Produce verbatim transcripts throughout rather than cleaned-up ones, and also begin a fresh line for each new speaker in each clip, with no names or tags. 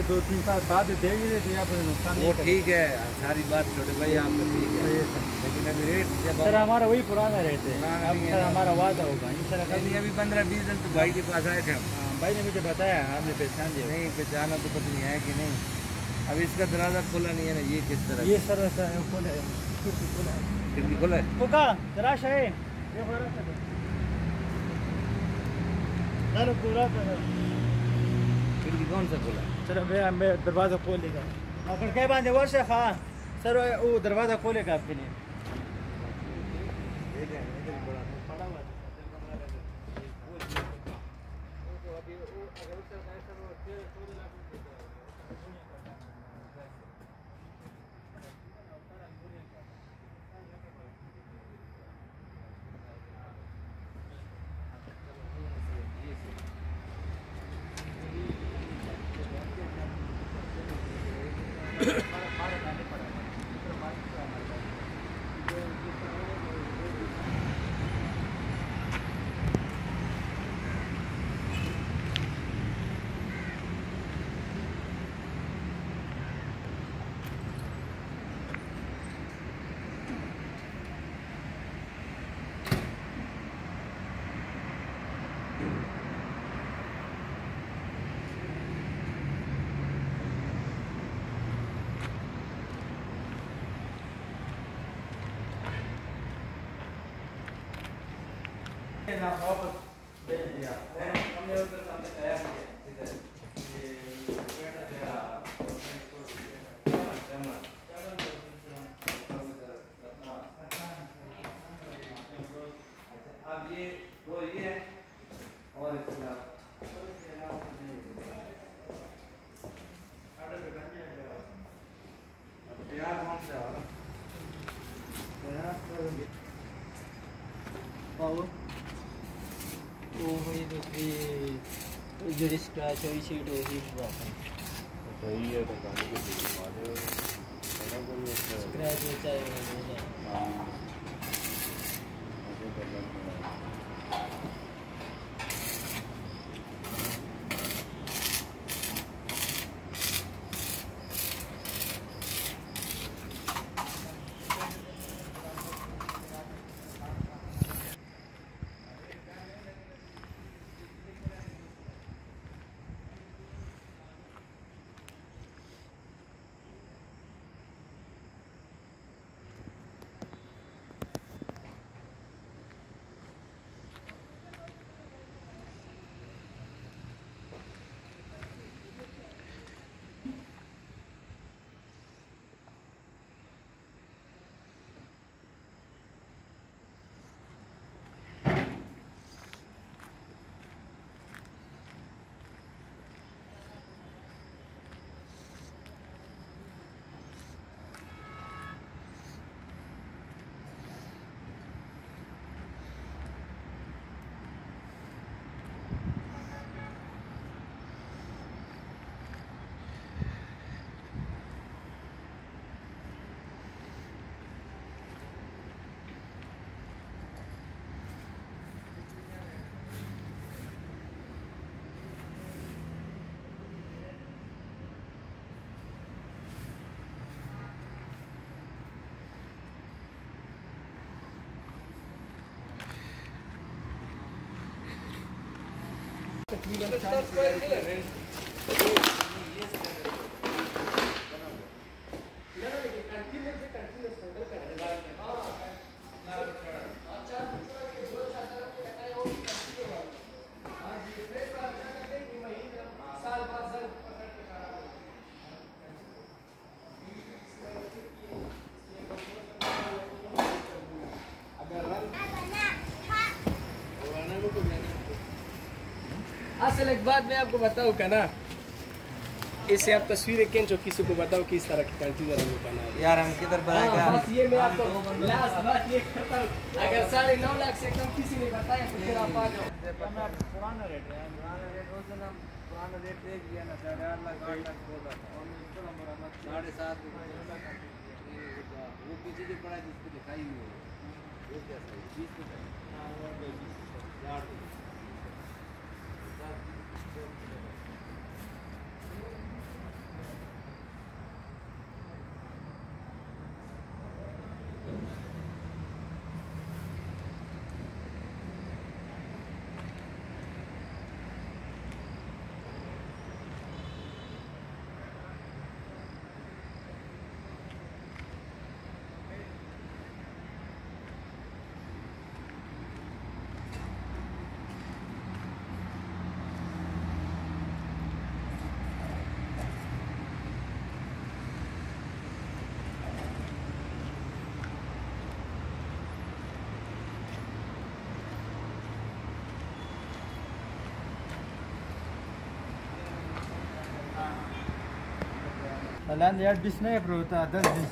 दो तीन साल बाद देगी तो या फिर नुकसान
वो ठीक है, सारी बात छोटे भाई आपका ठीक है, लेकिन अभी रेट जब
सर हमारा वही पुराना रेट है, अब सर हमारा वादा होगा इंशाल्लाह।
कल अभी पंद्रह बीस दिन तो भाई के पास आए थे हम।
हाँ भाई ने मुझे बताया, आपने पहचान दिया?
नहीं पहचाना तो पता नहीं है कि नहीं। अब इसका दरवाजा खुला नहीं है ना, ये किस तरह?
ये सर खुला है, खुला है,
खिड़की खुला है।
तो का तराश है ये पूरा कर सर, पूरा कर।
खिड़की कौन सा खुला है?
सर मैं मैं दरवाजा खोलेगा अगर क्या बांधे वर्ष हाँ सर, वो दरवाजा खोलेगा आपके लिए। ना वापस दे दिया हमने उधर सामने तैयार किया इधर ये बेटा तेरा अब ये वो ये है और इसका तैयार कौन सा है तैयार पावर वो वही दूसरी जो स्क्रैच है शीट वही
सही है तो गाड़ी के पीछे मारे
स्क्रैच हो जाए
हाँ
असल एक बात मैं आपको बताऊँ का ना, इससे आप तस्वीरें खींचो, किसी को बताओ किस तरह की कंफ्यूजन हम बना
यार हम किधर बनाएंगे?
हाँ, बस ये मैं आपको लास्ट बात ये करता हूँ, अगर साढ़े नौ लाख से कम किसी ने बताया तो फिर आप आ जाओ।
पुराना रेट है,
पुराना रेट उस दिन हम पुराना रेट देख लिया ना, साढ़े आठ लाख आठ लाख बोला था, साढ़े सात वो पीछे जो पड़ा जिसको दिखाई हुई है वो क्या सही बीस الآن यार बीस नहीं अप्रूव होता दस बीस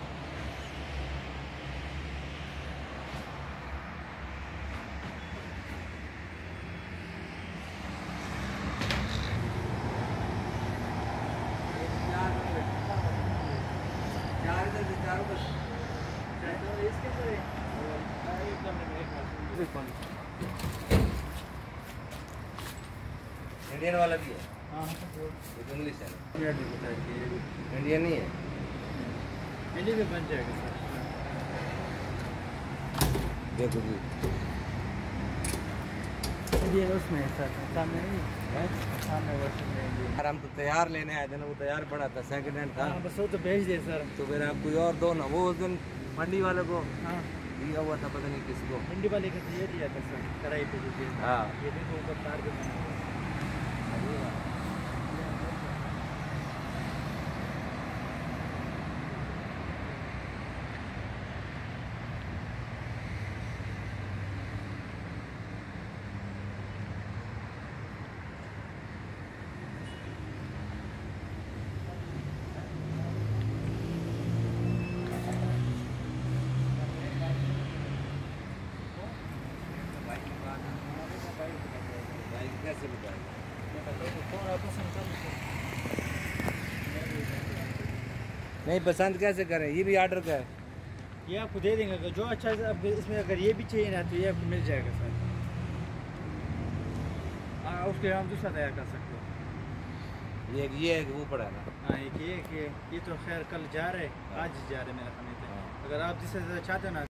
इंडियन वाला भी है,
हाँ
ये तो इंग्लिश है ना,
इंडिया
इंडियन नहीं है।
में बन जाएगा सर
देखो जी,
इंडिया उसमें है सर सामने नहीं है सामने वर्षन में इंडिया
यार हम तो तैयार लेने आए थे ना, वो तैयार पड़ा था, सेकंड हैंड था।
हाँ बस वो तो भेज दे सर
तो फिर आप कोई और दो ना, वो उस दिन मंडी वाले को
हाँ
दिया हुआ था, पता नहीं किसको।
मंडी वाले का तो ये दिया था सर कढ़ाई पे जो दिया था
हाँ
ये देखो ऊपर तार के बना हुआ है।
भाई कैसे बताएं? नहीं पसंद कैसे करें, ये भी ऑर्डर का है।
ये आपको दे देंगे अगर जो अच्छा है, अब इसमें अगर ये भी चाहिए ना तो ये आपको मिल जाएगा सर हाँ उसके हम दूसरा तैयार कर सकते हो
ये ये है कि वो पड़ा है ना।
हाँ एक ये कि ये तो खैर कल जा रहे आज जा रहे मेरा समय
हाँ।
अगर आप जिससे ज़्यादा चाहते हो ना